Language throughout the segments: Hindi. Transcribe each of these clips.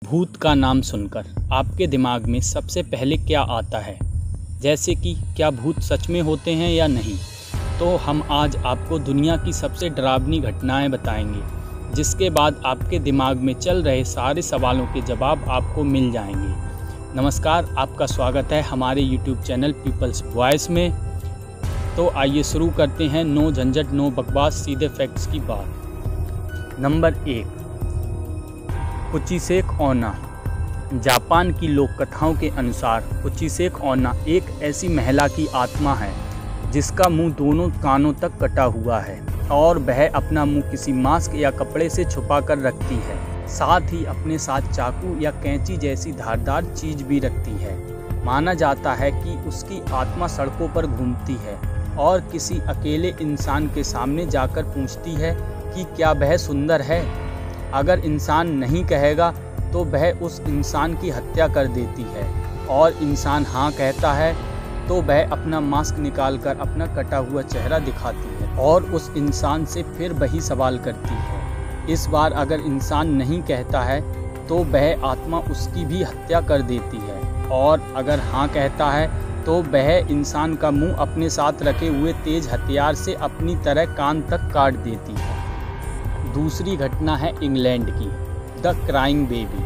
भूत का नाम सुनकर आपके दिमाग में सबसे पहले क्या आता है? जैसे कि क्या भूत सच में होते हैं या नहीं? तो हम आज आपको दुनिया की सबसे डरावनी घटनाएं बताएंगे, जिसके बाद आपके दिमाग में चल रहे सारे सवालों के जवाब आपको मिल जाएंगे। नमस्कार, आपका स्वागत है हमारे YouTube चैनल पीपल्स वॉइस में। तो आइए शुरू करते हैं। नो झंझट नो बकवास, सीधे फैक्ट्स की बात। नंबर 1, कुचिसेक ओना। जापान की लोक कथाओं के अनुसार कुचिसेक ओना एक ऐसी महिला की आत्मा है जिसका मुंह दोनों कानों तक कटा हुआ है और वह अपना मुंह किसी मास्क या कपड़े से छुपा कर रखती है। साथ ही अपने साथ चाकू या कैंची जैसी धारदार चीज भी रखती है। माना जाता है कि उसकी आत्मा सड़कों पर घूमती है और किसी अकेले इंसान के सामने जाकर पूछती है कि क्या वह सुंदर है। अगर इंसान नहीं कहेगा तो वह उस इंसान की हत्या कर देती है, और इंसान हाँ कहता है तो वह अपना मास्क निकालकर अपना कटा हुआ चेहरा दिखाती है और उस इंसान से फिर वही सवाल करती है। इस बार अगर इंसान नहीं कहता है तो वह आत्मा उसकी भी हत्या कर देती है, और अगर हाँ कहता है तो वह इंसान का मुंह अपने साथ रखे हुए तेज हथियार से अपनी तरह कान तक काट देती है। दूसरी घटना है इंग्लैंड की, द क्राइंग बेबी।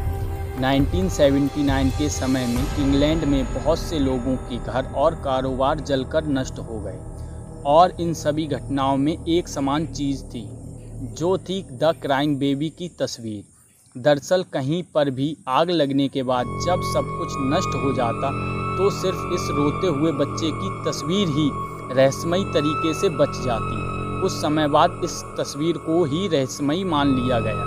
1979 के समय में इंग्लैंड में बहुत से लोगों के घर और कारोबार जलकर नष्ट हो गए, और इन सभी घटनाओं में एक समान चीज़ थी, जो थी द क्राइंग बेबी की तस्वीर। दरअसल कहीं पर भी आग लगने के बाद जब सब कुछ नष्ट हो जाता तो सिर्फ इस रोते हुए बच्चे की तस्वीर ही रहस्यमयी तरीके से बच जाती। कुछ समय बाद इस तस्वीर को ही रहस्यमयी मान लिया गया।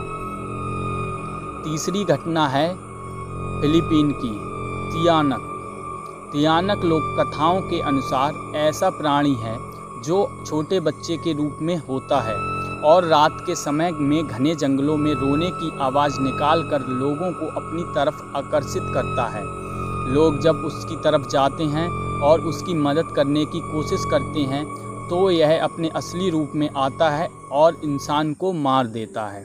तीसरी घटना है फिलीपीन की, तियानक। तियानक लोक कथाओं के अनुसार ऐसा प्राणी है जो छोटे बच्चे के रूप में होता है और रात के समय में घने जंगलों में रोने की आवाज़ निकालकर लोगों को अपनी तरफ आकर्षित करता है। लोग जब उसकी तरफ जाते हैं और उसकी मदद करने की कोशिश करते हैं तो यह अपने असली रूप में आता है और इंसान को मार देता है।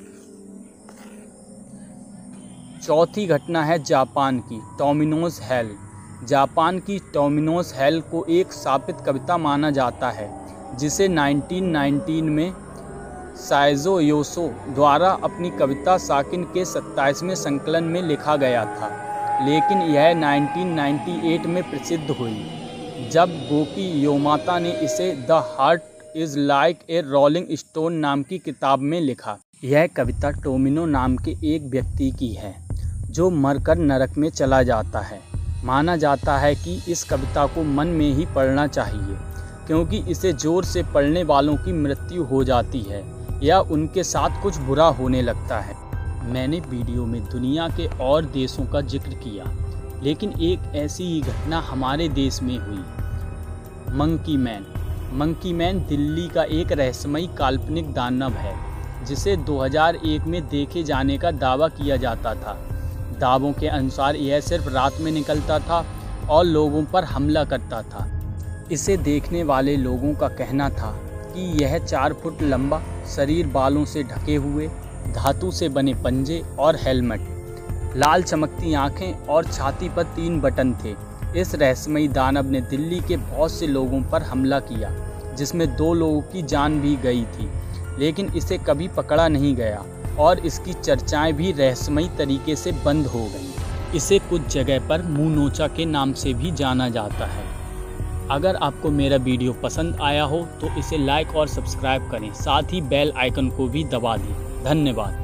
चौथी घटना है जापान की, टोमिनोज हेल। जापान की टोमिनोज हेल को एक शापित कविता माना जाता है, जिसे 1919 में साइजो योसो द्वारा अपनी कविता साकिन के 27वें संकलन में लिखा गया था, लेकिन यह 1998 में प्रसिद्ध हुई जब गोकी योमाता ने इसे the heart is like a rolling stone नाम की किताब में लिखा। यह कविता टोमिनो नाम के एक व्यक्ति की है जो मरकर नरक में चला जाता है। माना जाता है कि इस कविता को मन में ही पढ़ना चाहिए, क्योंकि इसे जोर से पढ़ने वालों की मृत्यु हो जाती है या उनके साथ कुछ बुरा होने लगता है। मैंने वीडियो में दुनिया के और देशों का जिक्र किया, लेकिन एक ऐसी ही घटना हमारे देश में हुई। Monkey man. Monkey man Delhi का एक रहस्यमयी काल्पनिक दानव है, जिसे 2001 में देखे जाने का दावा किया जाता था। दावों के अनुसार यह सिर्फ रात में निकलता था और लोगों पर हमला करता था। इसे देखने वाले लोगों का कहना था कि यह 4 फुट लंबा, शरीर बालों से ढके हुए, धातु से बने पंजे और हेलमेट, लाल चमकती आंखें और छाती पर 3 बटन थे। इस रहस्यमयी दानव ने दिल्ली के बहुत से लोगों पर हमला किया, जिसमें 2 लोगों की जान भी गई थी, लेकिन इसे कभी पकड़ा नहीं गया और इसकी चर्चाएं भी रहस्यमयी तरीके से बंद हो गईं। इसे कुछ जगह पर मुंह नोचा के नाम से भी जाना जाता है। अगर आपको मेरा वीडियो पसंद आया हो तो इसे लाइक और सब्सक्राइब करें, साथ ही बेल आइकन को भी दबा दें। धन्यवाद।